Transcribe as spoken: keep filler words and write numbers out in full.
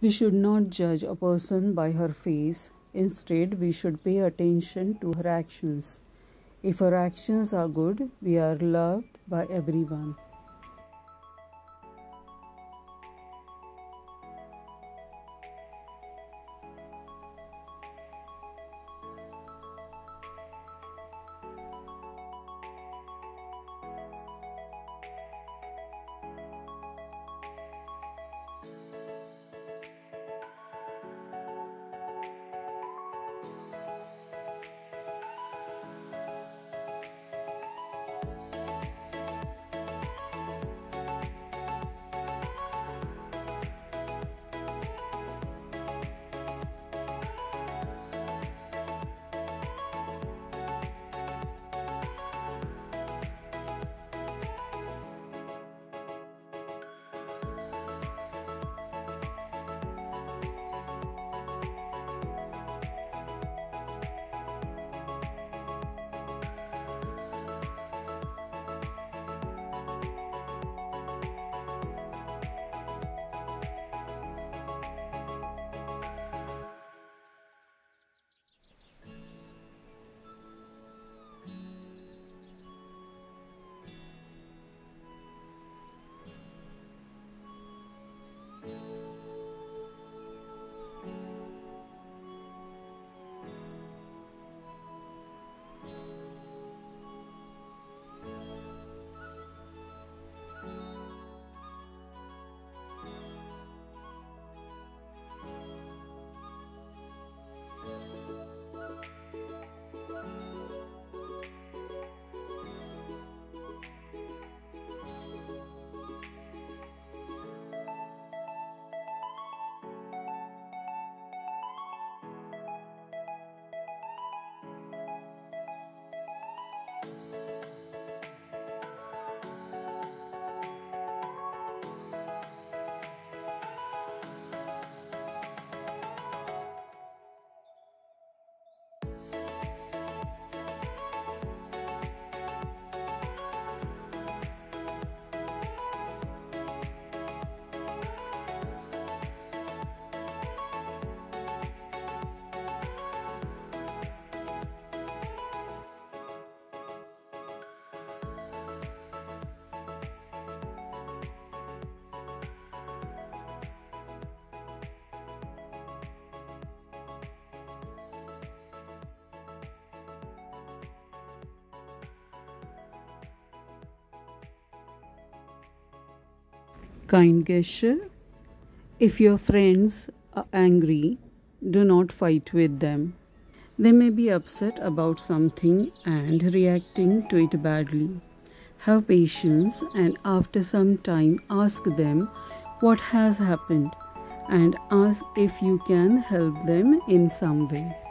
We should not judge a person by her face. Instead, we should pay attention to her actions. If her actions are good, we are loved by everyone. Kind gesture. If your friends are angry, do not fight with them. They may be upset about something and reacting to it badly. Have patience and after some time ask them what has happened and ask if you can help them in some way.